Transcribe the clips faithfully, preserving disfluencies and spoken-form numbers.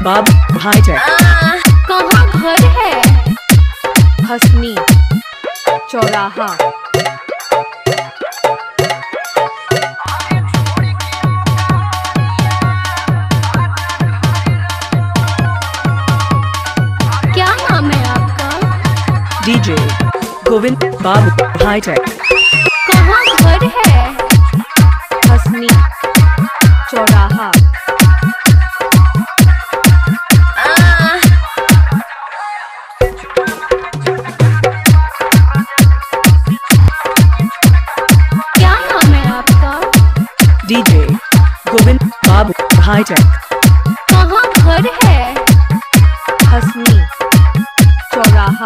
बाबू hitech. कहाँ घर है? हसनी चौराहा। क्या नाम है आपका? DJ Govind Babu hitech. कहाँ घर है? हसनी चौराहा। क्या नाम है आपका? DJ Govind Babu hitech. कहाँ घर है? हसनी चौराहा।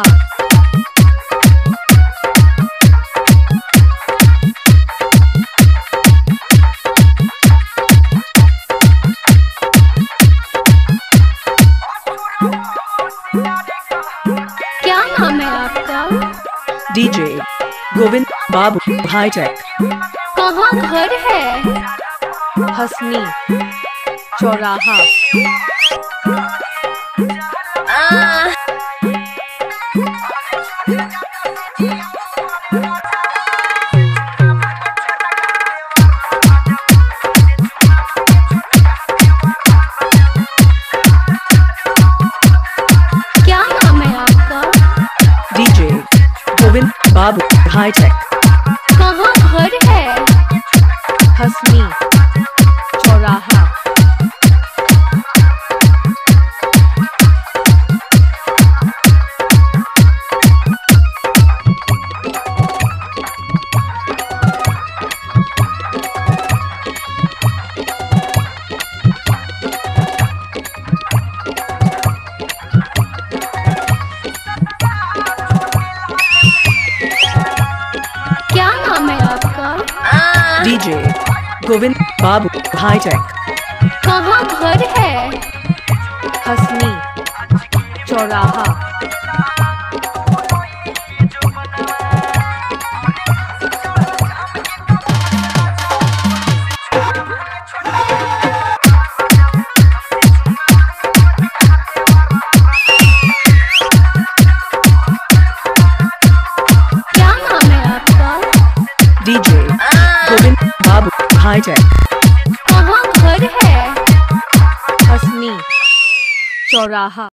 क्या नाम है आपका? DJ Govind Babu hitech. कहाँ घर है? हसनी चौराहा। क्या नाम है आपका? DJ Govind Babu hitech. कहाँ घर है? हसनी चौराहा। क्या नाम है आपका? DJ Govind Babu hitech. कहाँ घर है? हसनी चौराहा। क्या नाम है आपका? DJ Govind Babu hitech. कहाँ घर है? हसनी चौराहा।